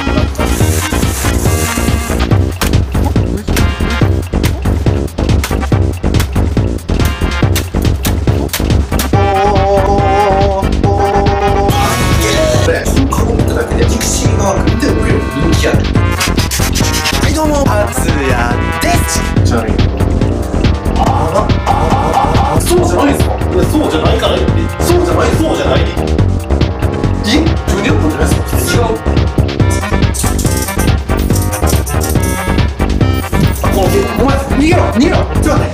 はいどうも、達也です。じゃないそうじゃないですか。そうじゃないからそうじゃないそうじゃない自分でやったんじゃないですか。違う。お前逃げろちょっと待って。